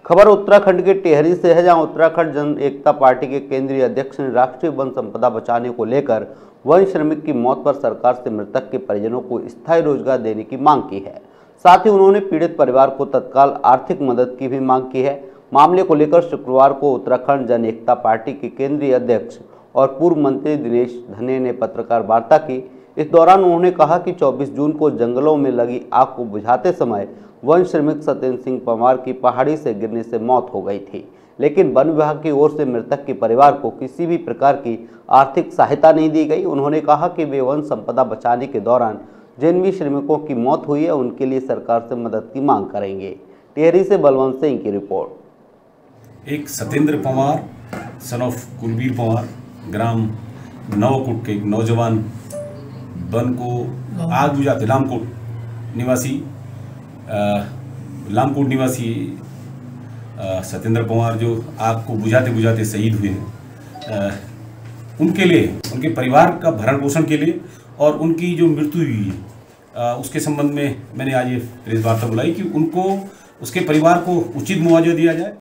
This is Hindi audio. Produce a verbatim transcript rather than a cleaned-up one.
खबर उत्तराखंड के टिहरी से है, जहां उत्तराखंड जन एकता पार्टी के केंद्रीय अध्यक्ष ने राष्ट्रीय वन संपदा बचाने को लेकर वन श्रमिक की मौत पर सरकार से मृतक के परिजनों को स्थायी रोजगार देने की मांग की है। साथ ही उन्होंने पीड़ित परिवार को तत्काल आर्थिक मदद की भी मांग की है। मामले को लेकर शुक्रवार को उत्तराखंड जन एकता पार्टी के केंद्रीय अध्यक्ष और पूर्व मंत्री दिनेश धने ने पत्रकार वार्ता की। इस दौरान उन्होंने कहा कि चौबीस जून को जंगलों में लगी आग को बुझाते समय वन श्रमिक सत्येंद्र सिंह पंवार की पहाड़ी से गिरने से मौत हो गई थी, लेकिन वन विभाग की ओर से मृतक के परिवार को किसी भी प्रकार की आर्थिक सहायता नहीं दी गई। उन्होंने कहा कि वे वन संपदा बचाने के दौरान जिन भी श्रमिकों की मौत हुई है उनके लिए सरकार से मदद की मांग करेंगे। टिहरी से बलवंत सिंह की रिपोर्ट। एक सत्येंद्र पंवार सन ऑफ कुलबीर पंवार ग्राम नवकोट के एक नौजवान वन को आग बुझाते लामकोट निवासी लामकोट निवासी सत्येंद्र पंवार जो आग को बुझाते बुझाते शहीद हुए हैं, उनके लिए, उनके परिवार का भरण पोषण के लिए और उनकी जो मृत्यु हुई है उसके संबंध में मैंने आज ये प्रेस वार्ता बुलाई कि उनको, उसके परिवार को उचित मुआवजा दिया जाए।